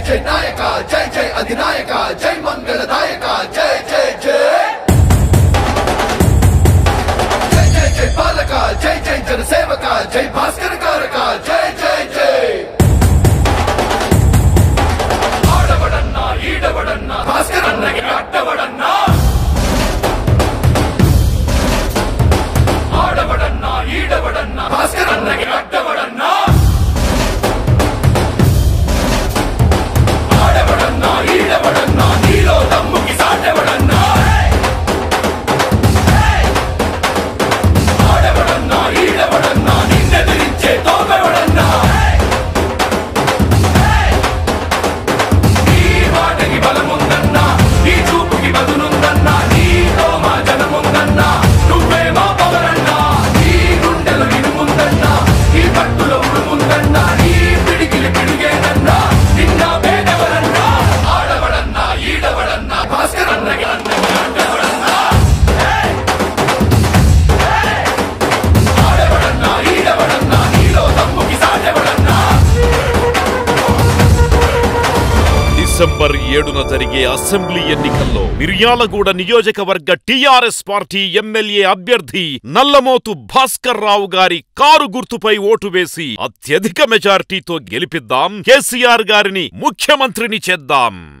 జై నాయక జై జై అధినాయక జై మంగళదాయక జై జై జై జై జై జై పాలక జై జై జనసేవక జై భాస్కర్ కారక జై జై జై ఆడవడన్నా ఈడవడన్నా భాస్కర్ అన్నకి అడ్డవడన్నా ఆడవడన్నా ఈడవడన్నా భాస్కర్ అన్నకి అడ్డవడన్నా ఆడవడన్నా ఈడవడన్నా నీలో దమ్ముకి సాటవడన్నా ఆడవడన్నా ఈడవడన్నా నిన్నెదిరించే తోపెవడన్నా నీ మాటకి బలముందన్నా నీ చూపుకి బదులుందన్నా నీతో మా జనముందన్నా నువ్వే మా పవరన్నా నీ గుండెలు ఇనుముందన్నా నీ పట్టులో ఉడుముందన్నా నీ పిడికిలి పిడిగేనన్నా నిన్న పేదవరన్నా ఆడవడన్నా ఈడవడన్నా భాస్కర్ అన్నకి అన్నకి అడ్డవడన్నా ఆడవడన్నా ఈడవడన్నా నీలో తమ్ముకి సాటవడన్నా డిసెంబర్ 7న జరిగే అసెంబ్లీ ఎన్నికల్లో మిర్యాలగూడ నియోజకవర్గ టీఆర్ఎస్ పార్టీ ఎమ్మెల్యే అభ్యర్థి నల్లమోతు భాస్కర్ రావు గారి కారు గుర్తుపై ఓటు వేసి అత్యధిక మెజార్టీతో గెలిపిద్దాం. కేసీఆర్ గారిని ముఖ్యమంత్రిని చేద్దాం.